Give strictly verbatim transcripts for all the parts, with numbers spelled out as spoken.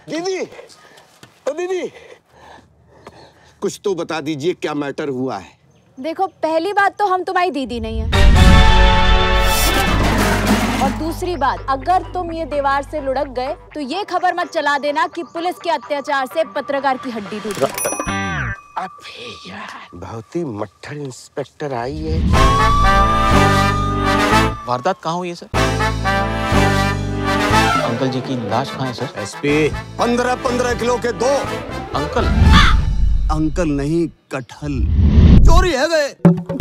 दीदी, ओ दीदी, कुछ तो बता दीजिए क्या मैटर हुआ है। देखो, पहली बात तो हम तुम्हारी दीदी नहीं है, और दूसरी बात, अगर तुम ये दीवार से लुढ़क गए तो ये खबर मत चला देना कि पुलिस के अत्याचार से पत्रकार की हड्डी टूट गई। अबे यार, बहुत ही मट्ठर इंस्पेक्टर आई है। वारदात कहाँ हुई है सर? अंकल जी की लाश कहाँ है सर? एसपी, पंद्रह पंद्रह किलो के दो। अंकल? अंकल नहीं, कटहल चोरी है गए।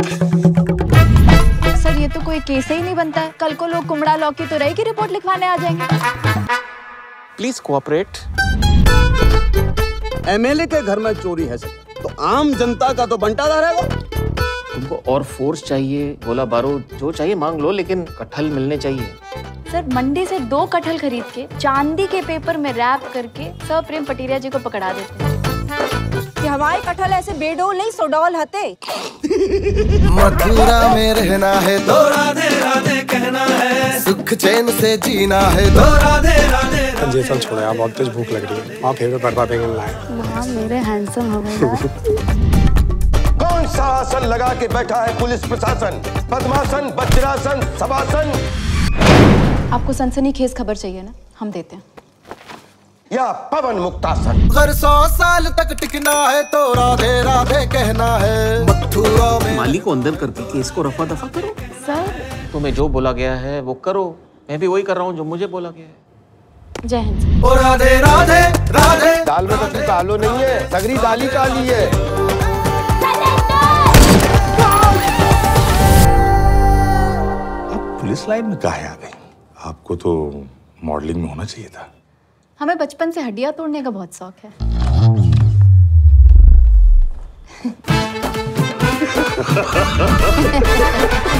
सर, ये तो कोई केस ही नहीं बनता है। कल को लोग कुमड़ा लौकी तो रही की रिपोर्ट लिखवाने आ जाएंगे। Please cooperate. एमएलए के घर में चोरी है सर, तो आम जनता का तो बंटाधार है। तुमको और फोर्स चाहिए, गोला बारूद जो चाहिए मांग लो, लेकिन कटहल मिलने चाहिए। सर, मंडी से दो कटहल खरीद के चांदी के पेपर में रैप करके सर प्रेम पटिरिया जी को पकड़ा देते हैं। कि हमारे कटहल ऐसे बेडोल नहीं सोडोल हते। मथुरा में रहना है तो राधे राधे कहना है, सुख चैन से जीना है तो राधे राधे। जेसन छोड़ो यार, बहुत तेज भूख लग रही है। वहाँ फेवरेट बर्फा पेंगल लाए। वहाँ मेरे हैंडसम हो गए। कौन सा आसन लगा के बैठा है पुलिस प्रशासन? पद्मासन, वज्रासन, शवासन? आपको सनसनीखेज खबर चाहिए ना, हम देते हैं। या पवन मुक्तासन? अगर सौ साल तक टिकना है तो राधे राधे कहना है। मथुरा में माली को अंदर करके केस को रफा दफा करो। सर, तुम्हें जो बोला गया है वो करो। मैं भी वही कर रहा हूँ जो मुझे बोला गया है। जय हिंद। ओ राधे राधे राधे। दाल में तो कालो नहीं है, सगरी दाली काली है। आप पुलिस लाइन में काहे आ गई? आपको तो मॉडलिंग में होना चाहिए था। हमें बचपन से हड्डियां तोड़ने का बहुत शौक है।